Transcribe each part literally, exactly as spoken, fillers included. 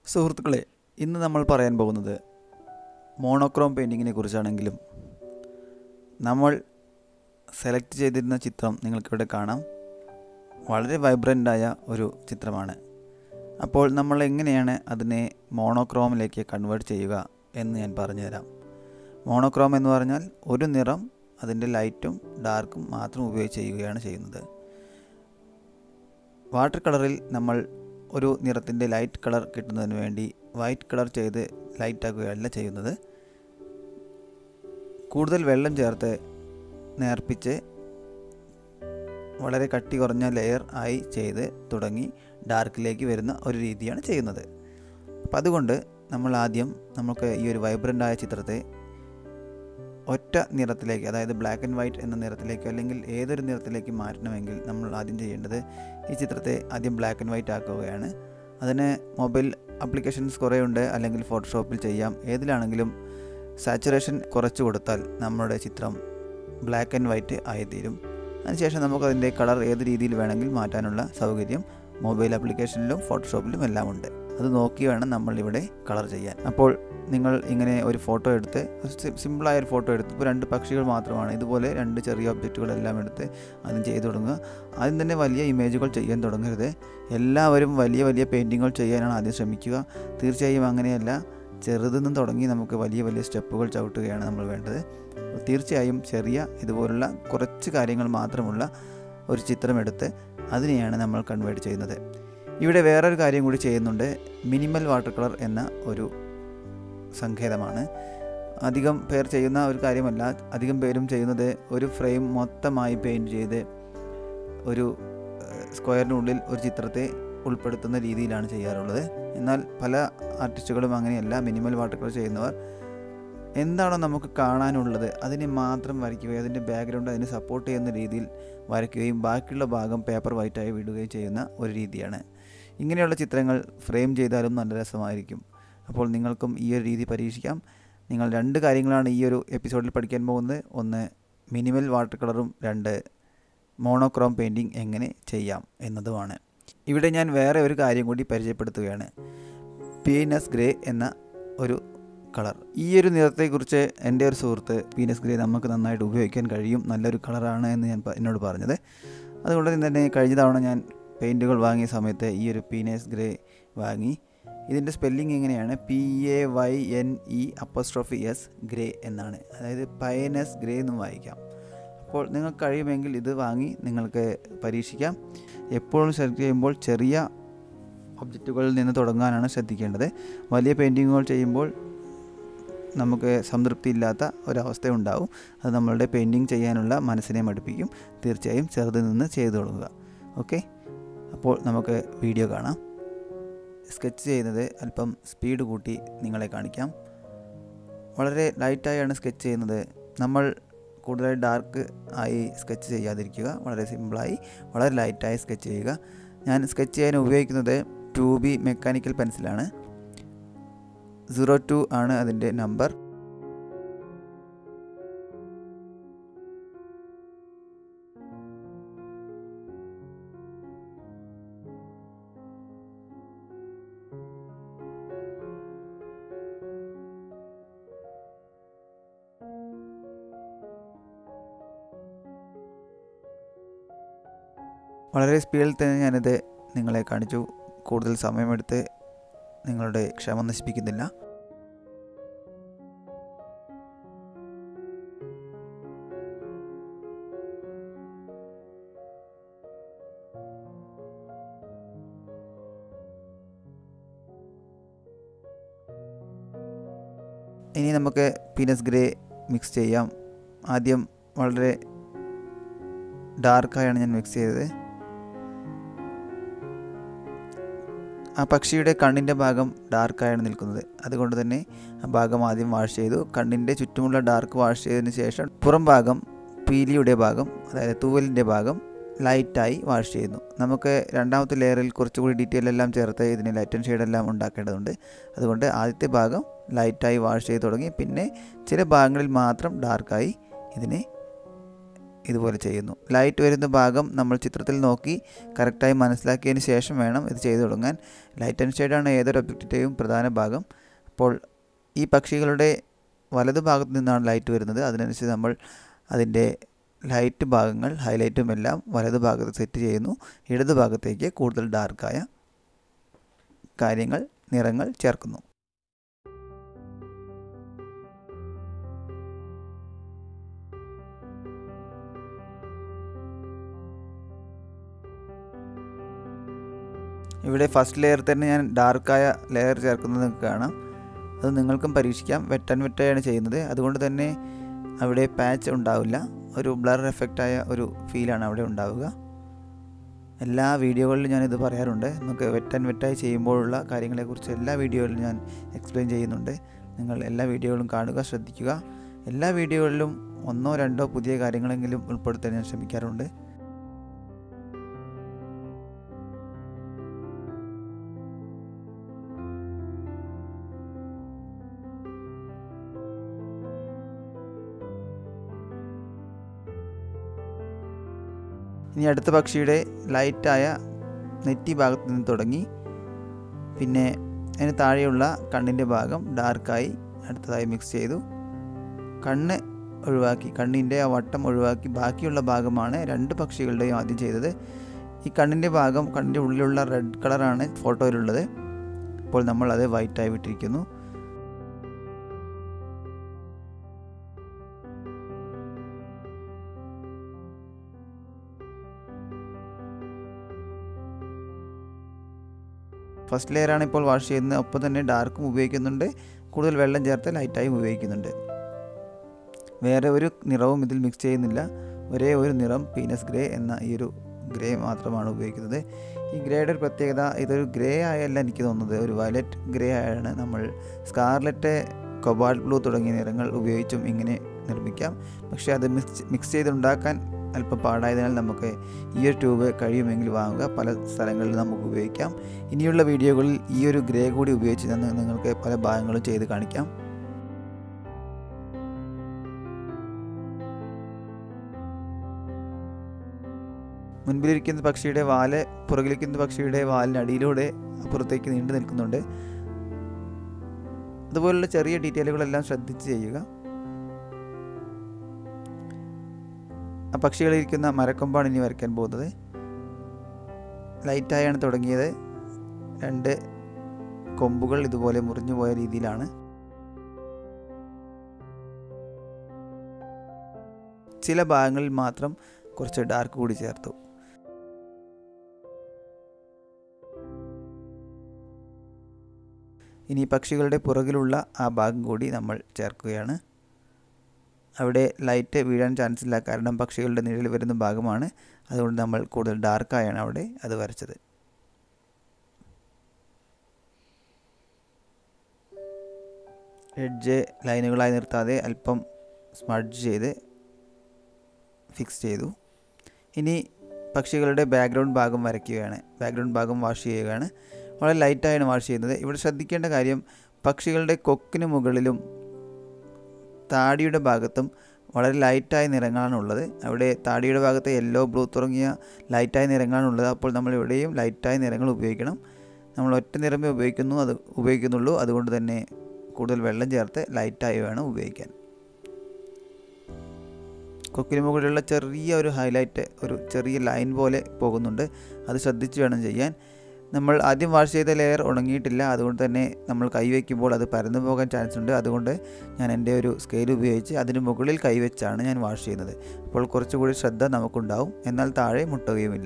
സുഹൃത്തുക്കളെ, ഇന്ന് നമ്മൾ പറയാൻ പോകുന്നത് മോണോക്രോം പെയിൻറ്റിങ്ങിനെ കുറിച്ചാണെങ്കിലും നമ്മൾ സെലക്ട് ചെയ്തിരുന്ന ചിത്രം നിങ്ങൾക്കിവിടെ കാണാം. വളരെ വൈബ്രൻ്റായ ഒരു ചിത്രമാണ്. അപ്പോൾ നമ്മൾ എങ്ങനെയാണ് അതിനെ മോണോക്രോമിലേക്ക് കൺവേർട്ട് ചെയ്യുക എന്ന് ഞാൻ പറഞ്ഞു തരാം. മോണോക്രോം എന്ന് പറഞ്ഞാൽ ഒരു നിറം അതിൻ്റെ ലൈറ്റും ഡാർക്കും മാത്രം ഉപയോഗിച്ച് ചെയ്യുകയാണ് ചെയ്യുന്നത്. വാട്ടർ കളറിൽ നമ്മൾ ഒരു നിറത്തിൻ്റെ ലൈറ്റ് കളർ കിട്ടുന്നതിന് വേണ്ടി വൈറ്റ് കളർ ചെയ്ത് ലൈറ്റ് ആക്കുകയല്ല ചെയ്യുന്നത്. കൂടുതൽ വെള്ളം ചേർത്ത് നേർപ്പിച്ച് വളരെ കട്ടി കുറഞ്ഞ ലെയർ ആയി ചെയ്ത് തുടങ്ങി ഡാർക്കിലേക്ക് വരുന്ന ഒരു രീതിയാണ് ചെയ്യുന്നത്. അപ്പം അതുകൊണ്ട് നമ്മൾ ആദ്യം നമുക്ക് ഈ ഒരു വൈബ്രൻ്റായ ചിത്രത്തെ ഒറ്റ നിറത്തിലേക്ക്, അതായത് ബ്ലാക്ക് ആൻഡ് വൈറ്റ് എന്ന നിറത്തിലേക്കോ അല്ലെങ്കിൽ ഏതൊരു നിറത്തിലേക്ക് മാറ്റണമെങ്കിൽ നമ്മൾ ആദ്യം ചെയ്യേണ്ടത് ഈ ചിത്രത്തെ ആദ്യം ബ്ലാക്ക് ആൻഡ് വൈറ്റ് ആക്കുകയാണ്. അതിന് മൊബൈൽ ആപ്ലിക്കേഷൻസ് കുറേ ഉണ്ട്, അല്ലെങ്കിൽ ഫോട്ടോഷോപ്പിൽ ചെയ്യാം. ഏതിലാണെങ്കിലും സാച്ചുറേഷൻ കുറച്ച് കൊടുത്താൽ നമ്മുടെ ചിത്രം ബ്ലാക്ക് ആൻഡ് വൈറ്റ് ആയിത്തീരും. അതിനുശേഷം നമുക്കതിൻ്റെ കളർ ഏത് രീതിയിൽ വേണമെങ്കിൽ മാറ്റാനുള്ള സൗകര്യം മൊബൈൽ ആപ്ലിക്കേഷനിലും ഫോട്ടോഷോപ്പിലും എല്ലാം ഉണ്ട്. അത് നോക്കി വേണം നമ്മളിവിടെ കളർ ചെയ്യാൻ. അപ്പോൾ നിങ്ങൾ ഇങ്ങനെ ഒരു ഫോട്ടോ എടുത്ത്, സിമ്പിളായ ഒരു ഫോട്ടോ എടുത്ത്, ഇപ്പോൾ രണ്ട് പക്ഷികൾ മാത്രമാണ്, ഇതുപോലെ രണ്ട് ചെറിയ ഒബ്ജക്റ്റുകളെല്ലാം എടുത്ത് ആദ്യം ചെയ്തു തുടങ്ങുക. ആദ്യം തന്നെ വലിയ ഇമേജുകൾ ചെയ്യാൻ തുടങ്ങരുത്. എല്ലാവരും വലിയ വലിയ പെയിൻറ്റിങ്ങുകൾ ചെയ്യാനാണ് ആദ്യം ശ്രമിക്കുക. തീർച്ചയായും അങ്ങനെയല്ല. ചെറുതെന്നും തുടങ്ങി നമുക്ക് വലിയ വലിയ സ്റ്റെപ്പുകൾ ചവിട്ടുകയാണ് നമ്മൾ വേണ്ടത്. തീർച്ചയായും ചെറിയ ഇതുപോലുള്ള കുറച്ച് കാര്യങ്ങൾ മാത്രമുള്ള ഒരു ചിത്രമെടുത്ത് അതിനെയാണ് നമ്മൾ കൺവേർട്ട് ചെയ്യുന്നത്. ഇവിടെ വേറൊരു കാര്യം കൂടി ചെയ്യുന്നുണ്ട്. മിനിമൽ വാട്ടർ കളർ എന്ന ഒരു സങ്കേതമാണ്. അധികം പേർ ചെയ്യുന്ന ഒരു കാര്യമല്ല. അധികം പേരും ചെയ്യുന്നത് ഒരു ഫ്രെയിം മൊത്തമായി പെയിൻറ്റ് ചെയ്ത് ഒരു സ്ക്വയറിനുള്ളിൽ ഒരു ചിത്രത്തെ ഉൾപ്പെടുത്തുന്ന രീതിയിലാണ് ചെയ്യാറുള്ളത്. എന്നാൽ പല ആർട്ടിസ്റ്റുകളും അങ്ങനെയല്ല. മിനിമൽ വാട്ടർ കളർ ചെയ്യുന്നവർ എന്താണോ നമുക്ക് കാണാനുള്ളത് അതിനെ മാത്രം വരയ്ക്കുകയും അതിൻ്റെ ബാക്ക്ഗ്രൗണ്ട് അതിനെ സപ്പോർട്ട് ചെയ്യുന്ന രീതിയിൽ വരയ്ക്കുകയും ബാക്കിയുള്ള ഭാഗം പേപ്പർ വൈറ്റായി വിടുകയും ചെയ്യുന്ന ഒരു രീതിയാണ്. ഇങ്ങനെയുള്ള ചിത്രങ്ങൾ ഫ്രെയിം ചെയ്താലും നല്ല രസമായിരിക്കും. അപ്പോൾ നിങ്ങൾക്കും ഈ ഒരു രീതി പരീക്ഷിക്കാം. നിങ്ങൾ രണ്ട് കാര്യങ്ങളാണ് ഈ ഒരു എപ്പിസോഡിൽ പഠിക്കാൻ പോകുന്നത്. ഒന്ന്, മിനിമൽ വാട്ടർ കളറും, രണ്ട്, മോണോക്രോം പെയിൻറ്റിങ് എങ്ങനെ ചെയ്യാം എന്നതുമാണ്. ഇവിടെ ഞാൻ വേറെ ഒരു കാര്യം കൂടി പരിചയപ്പെടുത്തുകയാണ്. പീനസ് ഗ്രേ എന്ന ഒരു കളർ. ഈ ഒരു നിറത്തെക്കുറിച്ച് എൻ്റെ ഒരു സുഹൃത്ത് പീനസ് ഗ്രേ നമുക്ക് നന്നായിട്ട് ഉപയോഗിക്കാൻ കഴിയും, നല്ലൊരു കളറാണ് എന്ന് ഞാൻ എന്നോട് പറഞ്ഞത്. അതുകൊണ്ട് തന്നെ കഴിഞ്ഞ തവണ ഞാൻ പെയിൻറ്റുകൾ വാങ്ങിയ സമയത്ത് ഈ ഒരു പീനസ് ഗ്രേ വാങ്ങി. ഇതിൻ്റെ സ്പെല്ലിംഗ് എങ്ങനെയാണ്? P A Y N E apostrophe S grey എന്നാണ്. അതായത് പൈനസ് ഗ്രേ എന്നും വായിക്കാം. അപ്പോൾ നിങ്ങൾക്ക് കഴിയുമെങ്കിൽ ഇത് വാങ്ങി നിങ്ങൾക്ക് പരീക്ഷിക്കാം. എപ്പോഴും സെലക്ട് ചെയ്യുമ്പോൾ ചെറിയ ഒബ്ജക്റ്റുകളിൽ നിന്ന് തുടങ്ങാനാണ് ശ്രദ്ധിക്കേണ്ടത്. വലിയ പെയിൻറ്റിങ്ങുകൾ ചെയ്യുമ്പോൾ നമുക്ക് സംതൃപ്തി ഇല്ലാത്ത ഒരവസ്ഥ ഉണ്ടാവും. അത് നമ്മളുടെ പെയിൻറ്റിങ് ചെയ്യാനുള്ള മനസ്സിനെ മടുപ്പിക്കും. തീർച്ചയായും ചെറുതിൽ നിന്ന് ചെയ്തു തുടങ്ങുക. ഓക്കെ, അപ്പോൾ നമുക്ക് വീഡിയോ കാണാം. സ്കെച്ച് ചെയ്യുന്നത് അല്പം സ്പീഡ് കൂട്ടി നിങ്ങളെ കാണിക്കാം. വളരെ ലൈറ്റായാണ് സ്കെച്ച് ചെയ്യുന്നത്. നമ്മൾ കൂടുതൽ ഡാർക്ക് ആയി സ്കെച്ച് ചെയ്യാതിരിക്കുക. വളരെ സിമ്പിളായി വളരെ ലൈറ്റായി സ്കെച്ച് ചെയ്യുക. ഞാൻ സ്കെച്ച് ചെയ്യാൻ ഉപയോഗിക്കുന്നത് ടു ബി മെക്കാനിക്കൽ പെൻസിലാണ്. സീറോ ടു ആണ് അതിൻ്റെ നമ്പർ. വളരെ സ്പീഡിൽ തന്നെ ഞാനിത് നിങ്ങളെ കാണിച്ചു. കൂടുതൽ സമയമെടുത്ത് നിങ്ങളുടെ ക്ഷമ നശിപ്പിക്കുന്നില്ല. ഇനി നമുക്ക് പീനസ് ഗ്രേ മിക്സ് ചെയ്യാം. ആദ്യം വളരെ ഡാർക്കായാണ് ഞാൻ മിക്സ് ചെയ്തത്. ആ പക്ഷിയുടെ കണ്ണിൻ്റെ ഭാഗം ഡാർക്കായാണ് നിൽക്കുന്നത്. അതുകൊണ്ട് തന്നെ ആ ഭാഗം ആദ്യം വാഷ് ചെയ്തു. കണ്ണിൻ്റെ ചുറ്റുമുള്ള ഡാർക്ക് വാഷ് ചെയ്തതിന് ശേഷം പുറം ഭാഗം, പീലിയുടെ ഭാഗം, അതായത് തൂവലിൻ്റെ ഭാഗം ലൈറ്റായി വാഷ് ചെയ്യുന്നു. നമുക്ക് രണ്ടാമത്തെ ലെയറിൽ കുറച്ചുകൂടി ഡീറ്റെയിൽ എല്ലാം ചേർത്ത് ഇതിന് ലൈറ്റ് ആൻഡ് ഷെയ്ഡെല്ലാം ഉണ്ടാക്കേണ്ടതുണ്ട്. അതുകൊണ്ട് ആദ്യത്തെ ഭാഗം ലൈറ്റായി വാഷ് ചെയ്ത് തുടങ്ങി. പിന്നെ ചില ഭാഗങ്ങളിൽ മാത്രം ഡാർക്കായി ഇതിനെ ഇതുപോലെ ചെയ്യുന്നു. ലൈറ്റ് വരുന്ന ഭാഗം നമ്മൾ ചിത്രത്തിൽ നോക്കി കറക്റ്റായി മനസ്സിലാക്കിയതിന് ശേഷം വേണം ഇത് ചെയ്തു തുടങ്ങാൻ. ലൈറ്റ് ആൻഡ് ഷെയ്ഡാണ് ഏതൊരു ഒബ്ജക്റ്റിൻ്റെയും പ്രധാന ഭാഗം. അപ്പോൾ ഈ പക്ഷികളുടെ വലതു ഭാഗത്ത് നിന്നാണ് ലൈറ്റ് വരുന്നത്. അതിനനുസരിച്ച് നമ്മൾ അതിൻ്റെ ലൈറ്റ് ഭാഗങ്ങൾ ഹൈലൈറ്റും എല്ലാം വലതു ഭാഗത്ത് സെറ്റ് ചെയ്യുന്നു. ഇടതു ഭാഗത്തേക്ക് കൂടുതൽ ഡാർക്കായ കാര്യങ്ങൾ നിറങ്ങൾ ചേർക്കുന്നു. ഇവിടെ ഫസ്റ്റ് ലെയർ തന്നെ ഞാൻ ഡാർക്കായ ലെയർ ചേർക്കുന്നത് നിങ്ങൾക്ക് കാണാം. അത് നിങ്ങൾക്കും പരീക്ഷിക്കാം. വെറ്റ് ആൻഡ് വെറ്റായാണ് ചെയ്യുന്നത്. അതുകൊണ്ട് തന്നെ അവിടെ പാച്ച് ഉണ്ടാവില്ല. ഒരു ബ്ലർ എഫക്റ്റായ ഒരു ഫീലാണ് അവിടെ ഉണ്ടാവുക. എല്ലാ വീഡിയോകളിലും ഞാനിത് പറയാറുണ്ട്. നമുക്ക് വെറ്റ് ആൻഡ് വെറ്റായി ചെയ്യുമ്പോഴുള്ള കാര്യങ്ങളെക്കുറിച്ച് എല്ലാ വീഡിയോകളിലും ഞാൻ എക്സ്പ്ലെയിൻ ചെയ്യുന്നുണ്ട്. നിങ്ങൾ എല്ലാ വീഡിയോകളും കാണുക, ശ്രദ്ധിക്കുക. എല്ലാ വീഡിയോകളിലും ഒന്നോ രണ്ടോ പുതിയ കാര്യങ്ങളെങ്കിലും ഉൾപ്പെടുത്താൻ ഞാൻ ശ്രമിക്കാറുണ്ട്. ഇനി അടുത്ത പക്ഷിയുടെ ലൈറ്റായ നെറ്റി ഭാഗത്ത് നിന്ന് തുടങ്ങി പിന്നെ അതിന് താഴെയുള്ള കണ്ണിൻ്റെ ഭാഗം ഡാർക്കായി അടുത്തതായി മിക്സ് ചെയ്തു. കണ്ണ് ഒഴിവാക്കി, കണ്ണിൻ്റെ ആ വട്ടം ഒഴിവാക്കി ബാക്കിയുള്ള ഭാഗമാണ് രണ്ട് പക്ഷികളുടെയും ആദ്യം ചെയ്തത്. ഈ കണ്ണിൻ്റെ ഭാഗം, കണ്ണിൻ്റെ ഉള്ളിലുള്ള റെഡ് കളറാണ് ഫോട്ടോയിലുള്ളത്. ഇപ്പോൾ നമ്മൾ അത് വൈറ്റായി വിട്ടിരിക്കുന്നു. ഫസ്റ്റ് ലെയറാണ് ഇപ്പോൾ വാഷ് ചെയ്യുന്നത്. ഒപ്പം തന്നെ ഡാർക്കും ഉപയോഗിക്കുന്നുണ്ട്, കൂടുതൽ വെള്ളം ചേർത്ത് ലൈറ്റായും ഉപയോഗിക്കുന്നുണ്ട്. വേറെ ഒരു നിറവും ഇതിൽ മിക്സ് ചെയ്യുന്നില്ല. ഒരേ ഒരു നിറം പീനസ് ഗ്രേ എന്ന ഈ ഒരു ഗ്രേ മാത്രമാണ് ഉപയോഗിക്കുന്നത്. ഈ ഗ്രേയുടെ ഒരു പ്രത്യേകത, ഇതൊരു ഗ്രേ ആയല്ല എനിക്ക് തോന്നുന്നത്, ഒരു വയലറ്റ് ഗ്രേ ആയാണ്. നമ്മൾ സ്കാർലറ്റ്, കൊബാൾട്ട് ബ്ലൂ തുടങ്ങിയ നിറങ്ങൾ ഉപയോഗിച്ചും ഇങ്ങനെ നിർമ്മിക്കാം. പക്ഷേ അത് മിക്സ് മിക്സ് ചെയ്തുണ്ടാക്കാൻ അല്പം പാടായതിനാൽ നമുക്ക് ഈ ഒരു ട്യൂബ് കഴിയുമെങ്കിൽ വാങ്ങുക. പല സ്ഥലങ്ങളിൽ നമുക്ക് ഉപയോഗിക്കാം. ഇനിയുള്ള വീഡിയോകളിൽ ഈ ഒരു ഗ്രേ കൂടി ഉപയോഗിച്ച് തന്നെ നിങ്ങൾക്ക് പല ഭാഗങ്ങളും ചെയ്ത് കാണിക്കാം. മുൻപിലിരിക്കുന്ന പക്ഷിയുടെ വാല് പുറകിലിരിക്കുന്ന പക്ഷിയുടെ വാലിനടിയിലൂടെ അപ്പുറത്തേക്ക് നീണ്ടു നിൽക്കുന്നുണ്ട്. അതുപോലുള്ള ചെറിയ ഡീറ്റെയിലുകളെല്ലാം ശ്രദ്ധിച്ച് ചെയ്യുക. ആ പക്ഷികളിരിക്കുന്ന മരക്കൊമ്പാണ് ഇനി വരയ്ക്കാൻ പോകുന്നത്. ലൈറ്റായാണ് തുടങ്ങിയത്. രണ്ട് കൊമ്പുകൾ ഇതുപോലെ മുറിഞ്ഞു പോയ രീതിയിലാണ്. ചില ഭാഗങ്ങളിൽ മാത്രം കുറച്ച് ഡാർക്ക് കൂടി ചേർത്തു. ഇനി പക്ഷികളുടെ പുറകിലുള്ള ആ ഭാഗം കൂടി നമ്മൾ ചേർക്കുകയാണ്. അവിടെ ലൈറ്റ് വീഴാൻ ചാൻസ് ഇല്ല, കാരണം പക്ഷികളുടെ നിഴൽ വരുന്ന ഭാഗമാണ്. അതുകൊണ്ട് നമ്മൾ കൂടുതൽ ഡാർക്കായാണ് അവിടെ അത് വരച്ചത്. എഡ്ജ് ലൈനുകളായി നിർത്താതെ അല്പം സ്മഡ്ജ് ചെയ്ത് ഫിക്സ് ചെയ്തു. ഇനി പക്ഷികളുടെ ബാക്ക്ഗ്രൗണ്ട് ഭാഗം വരയ്ക്കുകയാണ്. ബാക്ക്ഗ്രൗണ്ട് ഭാഗം വാഷ് ചെയ്യുകയാണ്. വളരെ ലൈറ്റായാണ് വാഷ് ചെയ്യുന്നത്. ഇവിടെ ശ്രദ്ധിക്കേണ്ട കാര്യം, പക്ഷികളുടെ കൊക്കിന് മുകളിലും താടിയുടെ ഭാഗത്തും വളരെ ലൈറ്റായ നിറങ്ങളാണുള്ളത്. അവിടെ താടിയുടെ ഭാഗത്ത് യെല്ലോ, ബ്ലൂ തുടങ്ങിയ ലൈറ്റായ നിറങ്ങളാണുള്ളത്. അപ്പോൾ നമ്മൾ ഇവിടെയും ലൈറ്റായ നിറങ്ങൾ ഉപയോഗിക്കണം. നമ്മൾ ഒറ്റ നിറമേ ഉപയോഗിക്കുന്നു അത് ഉപയോഗിക്കുന്നുള്ളൂ. അതുകൊണ്ട് തന്നെ കൂടുതൽ വെള്ളം ചേർത്ത് ലൈറ്റായി വേണം ഉപയോഗിക്കാൻ. കൊക്കിന് മുകളിലുള്ള ചെറിയ ഒരു ഹൈലൈറ്റ്, ഒരു ചെറിയ ലൈൻ പോലെ പോകുന്നുണ്ട്. അത് ശ്രദ്ധിച്ച് വേണം ചെയ്യാൻ. നമ്മൾ ആദ്യം വാഷ് ചെയ്ത ലെയർ ഉണങ്ങിയിട്ടില്ല. അതുകൊണ്ട് തന്നെ നമ്മൾ കൈവയ്ക്കുമ്പോൾ അത് പരന്നു പോകാൻ ചാൻസ് ഉണ്ട്. അതുകൊണ്ട് ഞാൻ എൻ്റെ ഒരു സ്കെയിൽ ഉപയോഗിച്ച് അതിന് മുകളിൽ കൈവച്ചാണ് ഞാൻ വാഷ് ചെയ്യുന്നത്. അപ്പോൾ കുറച്ചുകൂടി ശ്രദ്ധ നമുക്കുണ്ടാവും, എന്നാൽ താഴെ മുട്ടുകയുമില്ല.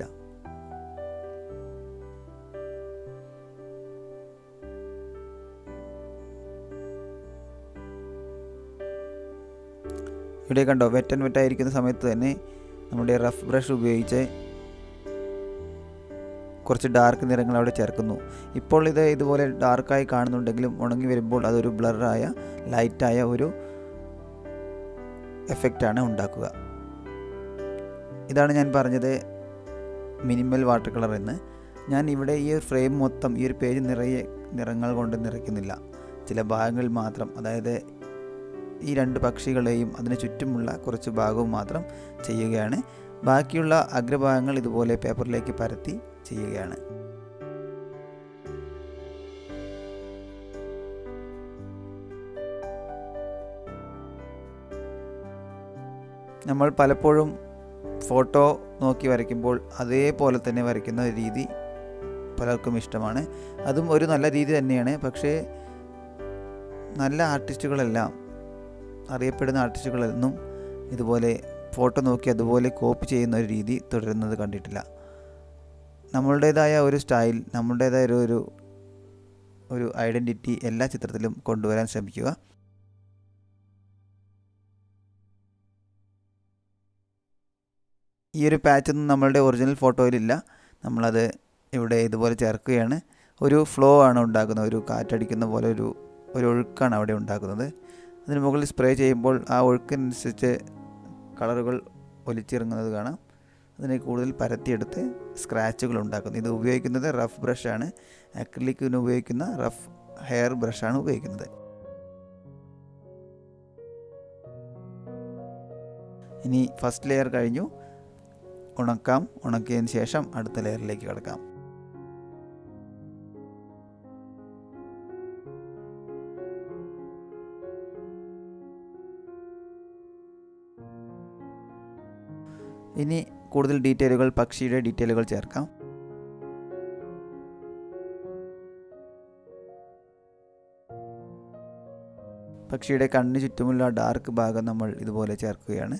ഇവിടെ കണ്ടോ, വെറ്റ് ആൻഡ് വെറ്റായിരിക്കുന്ന സമയത്ത് തന്നെ നമ്മുടെ റഫ് ബ്രഷ് ഉപയോഗിച്ച് കുറച്ച് ഡാർക്ക് നിറങ്ങൾ അവിടെ ചേർക്കുന്നു. ഇപ്പോൾ ഇത് ഇതുപോലെ ഡാർക്കായി കാണുന്നുണ്ടെങ്കിലും ഉണങ്ങി വരുമ്പോൾ അതൊരു ബ്ലറായ ലൈറ്റായ ഒരു എഫക്റ്റാണ് ഉണ്ടാക്കുക. ഇതാണ് ഞാൻ പറഞ്ഞത് മിനിമൽ വാട്ടർ കളർ എന്ന്. ഞാൻ ഇവിടെ ഈ ഒരു ഫ്രെയിം മൊത്തം, ഈ ഒരു പേജ് നിറയെ നിറങ്ങൾ കൊണ്ട് നിറയ്ക്കുന്നില്ല. ചില ഭാഗങ്ങളിൽ മാത്രം, അതായത് ഈ രണ്ട് പക്ഷികളെയും അതിന് ചുറ്റുമുള്ള കുറച്ച് ഭാഗവും മാത്രം ചെയ്യുകയാണ്. ബാക്കിയുള്ള അഗ്രഭാഗങ്ങൾ ഇതുപോലെ പേപ്പറിലേക്ക് പരത്തി ചെയ്യുകയാണ്. നമ്മൾ പലപ്പോഴും ഫോട്ടോ നോക്കി വരയ്ക്കുമ്പോൾ അതേപോലെ തന്നെ വരയ്ക്കുന്ന രീതി പലർക്കും ഇഷ്ടമാണ്. അതും ഒരു നല്ല രീതി തന്നെയാണ്. പക്ഷേ നല്ല ആർട്ടിസ്റ്റുകളെല്ലാം, അറിയപ്പെടുന്ന ആർട്ടിസ്റ്റുകളൊന്നും ഇതുപോലെ ഫോട്ടോ നോക്കി അതുപോലെ കോപ്പി ചെയ്യുന്ന ഒരു രീതി തുടരുന്നത് കണ്ടിട്ടില്ല. നമ്മളുടേതായ ഒരു സ്റ്റൈൽ, നമ്മളുടേതായ ഒരു ഒരു ഒരു ഐഡൻറ്റിറ്റി എല്ലാ ചിത്രത്തിലും കൊണ്ടുവരാൻ ശ്രമിക്കുക. ഈ ഒരു പാച്ചൊന്നും നമ്മളുടെ ഒറിജിനൽ ഫോട്ടോയിലില്ല. നമ്മളത് ഇവിടെ ഇതുപോലെ ചേർക്കുകയാണ്. ഒരു ഫ്ലോ ആണ് ഉണ്ടാക്കുന്നത്, ഒരു കാറ്റടിക്കുന്ന പോലെ ഒരു ഒരു ഒഴുക്കാണ് അവിടെ ഉണ്ടാക്കുന്നത്. അതിന് മുകളിൽ സ്പ്രേ ചെയ്യുമ്പോൾ ആ ഒഴുക്കിനനുസരിച്ച് കളറുകൾ ഒലിച്ചിറങ്ങുന്നത് കാണാം. അതിനെ കൂടുതൽ പരത്തിയെടുത്ത് സ്ക്രാച്ചുകൾ ഉണ്ടാക്കുന്നു. ഇത് ഉപയോഗിക്കുന്നത് റഫ് ബ്രഷാണ്. അക്രിലിക്കിന് ഉപയോഗിക്കുന്ന റഫ് ഹെയർ ബ്രഷാണ് ഉപയോഗിക്കുന്നത്. ഇനി ഫസ്റ്റ് ലെയർ കഴിഞ്ഞു. ഉണക്കാം. ഉണക്കിയതിന് ശേഷം അടുത്ത ലെയറിലേക്ക് കടക്കാം. ഇനി കൂടുതൽ ഡീറ്റെയിലുകൾ, പക്ഷിയുടെ ഡീറ്റെയിലുകൾ ചേർക്കാം. പക്ഷിയുടെ കണ്ണിന് ചുറ്റുമുള്ള ഡാർക്ക് ഭാഗം നമ്മൾ ഇതുപോലെ ചേർക്കുകയാണ്.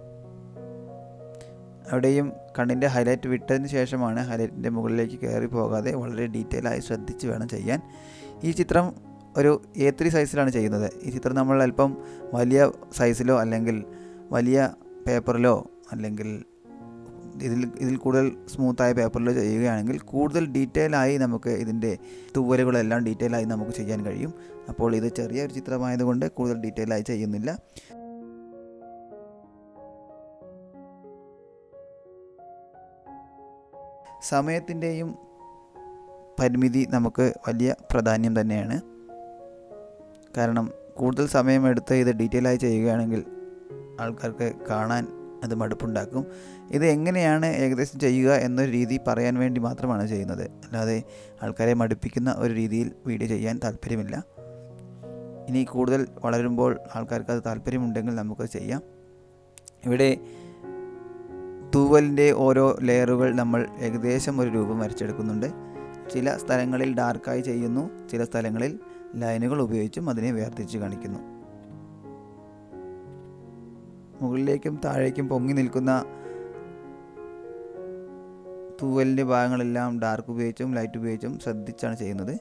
അവിടെയും കണ്ണിൻ്റെ ഹൈലൈറ്റ് വിട്ടതിന് ശേഷമാണ് ഹൈലൈറ്റിൻ്റെ മുകളിലേക്ക് കയറി പോകാതെ വളരെ ഡീറ്റെയിൽ ആയി ശ്രദ്ധിച്ച് വേണം ചെയ്യാൻ. ഈ ചിത്രം ഒരു എ ത്രീ സൈസിലാണ് ചെയ്യുന്നത്. ഈ ചിത്രം നമ്മൾ അല്പം വലിയ സൈസിലോ അല്ലെങ്കിൽ വലിയ പേപ്പറിലോ അല്ലെങ്കിൽ ഇതിൽ ഇതിൽ കൂടുതൽ സ്മൂത്തായ പേപ്പറിലോ ചെയ്യുകയാണെങ്കിൽ കൂടുതൽ ഡീറ്റെയിൽ ആയി നമുക്ക് ഇതിൻ്റെ തൂവലുകളെല്ലാം ഡീറ്റെയിൽ ആയി നമുക്ക് ചെയ്യാൻ കഴിയും. അപ്പോൾ ഇത് ചെറിയൊരു ചിത്രമായതുകൊണ്ട് കൂടുതൽ ഡീറ്റെയിൽ ആയി ചെയ്യുന്നില്ല. സമയത്തിൻ്റെയും പരിമിതി നമുക്ക് വലിയ പ്രാധാന്യം തന്നെയാണ്. കാരണം കൂടുതൽ സമയമെടുത്ത് ഇത് ഡീറ്റെയിൽ ആയി ചെയ്യുകയാണെങ്കിൽ ആൾക്കാർക്ക് കാണാൻ അത് മടുപ്പുണ്ടാക്കും. ഇത് എങ്ങനെയാണ് ഏകദേശം ചെയ്യുക എന്നൊരു രീതി പറയാൻ വേണ്ടി മാത്രമാണ് ചെയ്യുന്നത്. അല്ലാതെ ആൾക്കാരെ മടുപ്പിക്കുന്ന ഒരു രീതിയിൽ വീഡിയോ ചെയ്യാൻ താല്പര്യമില്ല. ഇനി കൂടുതൽ വളരുമ്പോൾ ആൾക്കാർക്ക് അത് താല്പര്യമുണ്ടെങ്കിൽ നമുക്ക് ചെയ്യാം. ഇവിടെ തൂവലിൻ്റെ ഓരോ ലെയറുകൾ നമ്മൾ ഏകദേശം ഒരു രൂപം വരച്ചെടുക്കുന്നുണ്ട്. ചില സ്ഥലങ്ങളിൽ ഡാർക്കായി ചെയ്യുന്നു, ചില സ്ഥലങ്ങളിൽ ലൈനുകൾ ഉപയോഗിച്ചും അതിനെ വേർതിരിച്ച് കാണിക്കുന്നു. മുകളിലേക്കും താഴേക്കും പൊങ്ങി നിൽക്കുന്ന തൂവലിൻ്റെ ഭാഗങ്ങളെല്ലാം ഡാർക്ക് ഉപയോഗിച്ചും ലൈറ്റ് ഉപയോഗിച്ചും ശ്രദ്ധിച്ചാണ് ചെയ്യുന്നത്.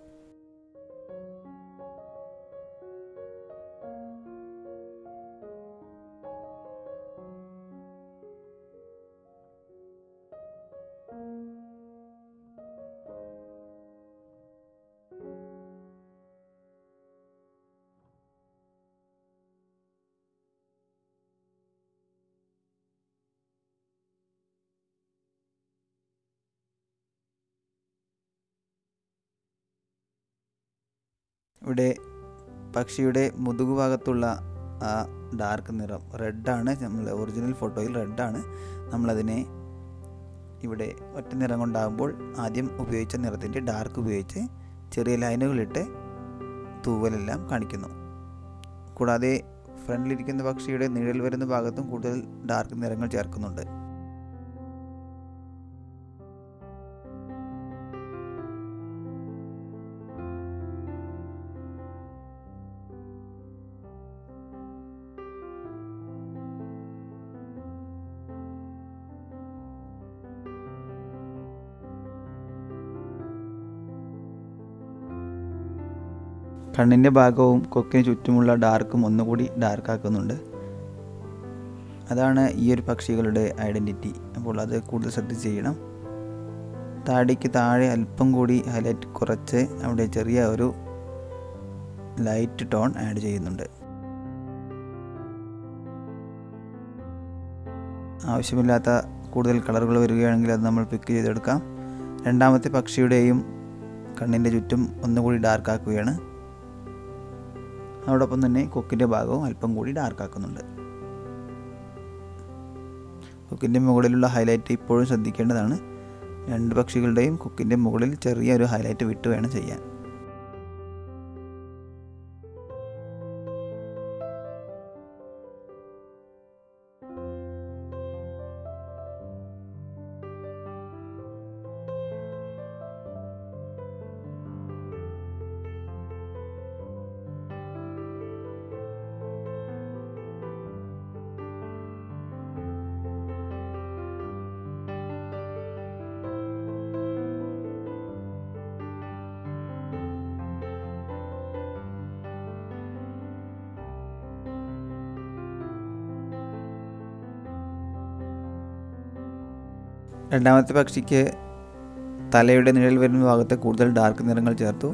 ഇവിടെ പക്ഷിയുടെ മുതുകുഭാഗത്തുള്ള ആ ഡാർക്ക് നിറം റെഡാണ്. നമ്മൾ ഒറിജിനൽ ഫോട്ടോയിൽ റെഡാണ്. നമ്മളതിനെ ഇവിടെ ഒറ്റ നിറം കൊണ്ടാകുമ്പോൾ ആദ്യം ഉപയോഗിച്ച നിറത്തിൻ്റെ ഡാർക്ക് ഉപയോഗിച്ച് ചെറിയ ലൈനുകളിട്ട് തൂവലെല്ലാം കാണിക്കുന്നു. കൂടാതെ ഫ്രണ്ടിലിരിക്കുന്ന പക്ഷിയുടെ നിഴൽ വരുന്ന ഭാഗത്തും കൂടുതൽ ഡാർക്ക് നിറങ്ങൾ ചേർക്കുന്നുണ്ട്. കണ്ണിൻ്റെ ഭാഗവും കൊക്കിന് ചുറ്റുമുള്ള ഡാർക്കും ഒന്നുകൂടി ഡാർക്കാക്കുന്നുണ്ട്. അതാണ് ഈ ഒരു പക്ഷികളുടെ ഐഡൻറ്റിറ്റി. അപ്പോൾ അത് കൂടുതൽ ശ്രദ്ധിച്ച് ചെയ്യണം. താടിക്ക് താഴെ അല്പം കൂടി ഹൈലൈറ്റ് കുറച്ച് അവിടെ ചെറിയ ഒരു ലൈറ്റ് ടോൺ ആഡ് ചെയ്യുന്നുണ്ട്. ആവശ്യമില്ലാത്ത കൂടുതൽ കളറുകൾ വരികയാണെങ്കിൽ അത് നമ്മൾ പിക്ക് ചെയ്തെടുക്കാം. രണ്ടാമത്തെ പക്ഷിയുടെയും കണ്ണിൻ്റെ ചുറ്റും ഒന്നുകൂടി ഡാർക്കാക്കുകയാണ്. അതോടൊപ്പം തന്നെ കൊക്കിൻ്റെ ഭാഗവും അല്പം കൂടി ഡാർക്കാക്കുന്നുണ്ട്. കൊക്കിൻ്റെ മുകളിലുള്ള ഹൈലൈറ്റ് ഇപ്പോഴും ശ്രദ്ധിക്കേണ്ടതാണ്. രണ്ട് പക്ഷികളുടെയും കൊക്കിൻ്റെ മുകളിൽ ചെറിയൊരു ഹൈലൈറ്റ് വിട്ട് വേണം ചെയ്യാൻ. രണ്ടാമത്തെ പക്ഷിക്ക് തലയുടെ നിഴൽ വരുന്ന ഭാഗത്ത് കൂടുതൽ ഡാർക്ക് നിറങ്ങൾ ചേർത്തു.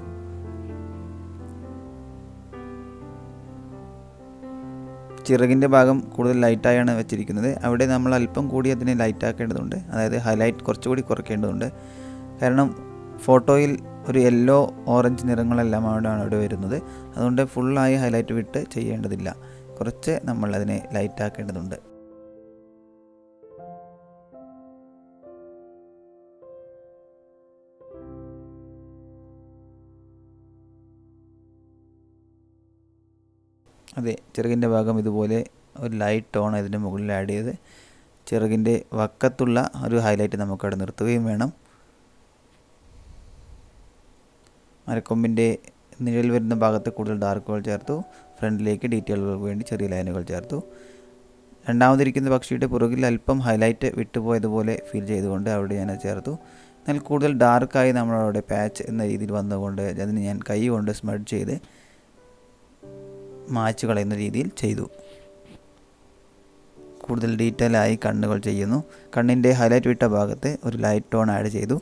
ചിറകിൻ്റെ ഭാഗം കൂടുതൽ ലൈറ്റായാണ് വെച്ചിരിക്കുന്നത്. അവിടെ നമ്മൾ അല്പം കൂടി അതിനെ ലൈറ്റാക്കേണ്ടതുണ്ട്, അതായത് ഹൈലൈറ്റ് കുറച്ചുകൂടി കുറയ്ക്കേണ്ടതുണ്ട്. കാരണം ഫോട്ടോയിൽ ഒരു യെല്ലോ ഓറഞ്ച് നിറങ്ങളെല്ലാം അവിടെയാണ് അവിടെ വരുന്നത്. അതുകൊണ്ട് ഫുള്ളായി ഹൈലൈറ്റ് വിട്ട് ചെയ്യേണ്ടതില്ല, കുറച്ച് നമ്മൾ അതിനെ ലൈറ്റാക്കേണ്ടതുണ്ട്. അതെ, ചിറകിൻ്റെ ഭാഗം ഇതുപോലെ ഒരു ലൈറ്റ് ടോൺ ഇതിൻ്റെ മുകളിൽ ആഡ് ചെയ്ത് ചിറകിൻ്റെ വക്കത്തുള്ള ഒരു ഹൈലൈറ്റ് നമുക്കവിടെ നിർത്തുകയും വേണം. മരക്കൊമ്പിൻ്റെ നിഴൽ വരുന്ന ഭാഗത്ത് കൂടുതൽ ഡാർക്കുകൾ ചേർത്തു. ഫ്രണ്ടിലേക്ക് ഡീറ്റെയിലുകൾക്ക് വേണ്ടി ചെറിയ ലൈനുകൾ ചേർത്തു. രണ്ടാമതിരിക്കുന്ന പക്ഷിയുടെ പുറകിൽ അല്പം ഹൈലൈറ്റ് വിട്ടുപോയതുപോലെ ഫീൽ ചെയ്തുകൊണ്ട് അവിടെ ഞാൻ ചേർത്തു. എന്നാൽ കൂടുതൽ ഡാർക്കായി നമ്മളവിടെ പാച്ച് എന്ന രീതിയിൽ വന്നുകൊണ്ട് അതിന് ഞാൻ കൈ കൊണ്ട് സ്മഡ് ചെയ്ത് മായ്ച്ചു കളയുന്ന രീതിയിൽ ചെയ്തു. കൂടുതൽ ഡീറ്റെയിൽ ആയി കണ്ണുകൾ ചെയ്യുന്നു. കണ്ണിൻ്റെ ഹൈലൈറ്റ് വിട്ട ഭാഗത്ത് ഒരു ലൈറ്റ് ടോൺ ആഡ് ചെയ്തു.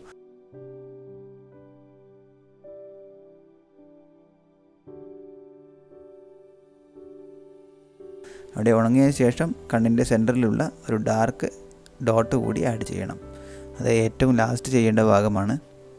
അവിടെ ഉണങ്ങിയതിന് ശേഷം കണ്ണിൻ്റെ സെൻറ്ററിലുള്ള ഒരു ഡാർക്ക് ഡോട്ട് കൂടി ആഡ് ചെയ്യണം. അത് ഏറ്റവും ലാസ്റ്റ് ചെയ്യേണ്ട ഭാഗമാണ്.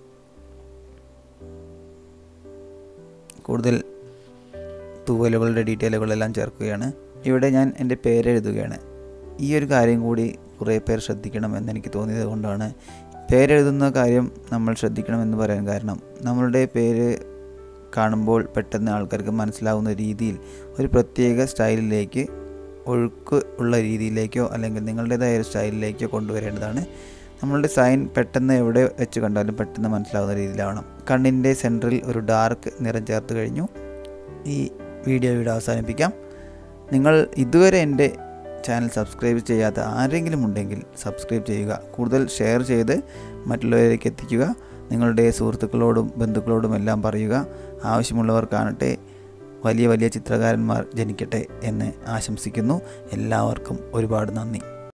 കൂടുതൽ തൂവലുകളുടെ ഡീറ്റെയിലുകളെല്ലാം ചേർക്കുകയാണ്. ഇവിടെ ഞാൻ എൻ്റെ പേരെഴുതുകയാണ്. ഈ ഒരു കാര്യം കൂടി കുറേ പേർ ശ്രദ്ധിക്കണം എന്നെനിക്ക് തോന്നിയത് കൊണ്ടാണ് പേരെഴുതുന്ന കാര്യം നമ്മൾ ശ്രദ്ധിക്കണമെന്ന് പറയാൻ കാരണം, നമ്മളുടെ പേര് കാണുമ്പോൾ പെട്ടെന്ന് ആൾക്കാർക്ക് മനസ്സിലാവുന്ന രീതിയിൽ ഒരു പ്രത്യേക സ്റ്റൈലിലേക്ക്, ഒഴുക്ക് ഉള്ള രീതിയിലേക്കോ അല്ലെങ്കിൽ നിങ്ങളുടേതായ ഒരു സ്റ്റൈലിലേക്കോ കൊണ്ടുവരേണ്ടതാണ്. നമ്മളുടെ സൈൻ പെട്ടെന്ന് എവിടെ വെച്ച് കണ്ടാലും പെട്ടെന്ന് മനസ്സിലാവുന്ന രീതിയിലാവണം. കണ്ണിൻ്റെ സെൻറ്ററിൽ ഒരു ഡാർക്ക് നിറം ചേർത്ത് കഴിഞ്ഞു. ഈ വീഡിയോ ഇവിടെ അവസാനിപ്പിക്കാം. നിങ്ങൾ ഇതുവരെ എൻ്റെ ചാനൽ സബ്സ്ക്രൈബ് ചെയ്യാത്ത ആരെങ്കിലും ഉണ്ടെങ്കിൽ സബ്സ്ക്രൈബ് ചെയ്യുക. കൂടുതൽ ഷെയർ ചെയ്ത് മറ്റുള്ളവരിലേക്ക് എത്തിക്കുക. നിങ്ങളുടെ സുഹൃത്തുക്കളോടും ബന്ധുക്കളോടും എല്ലാം പറയുക. ആവശ്യമുള്ളവർ കാണട്ടെ, വലിയ വലിയ ചിത്രകാരന്മാർ ജനിക്കട്ടെ എന്ന് ആശംസിക്കുന്നു. എല്ലാവർക്കും ഒരുപാട് നന്ദി.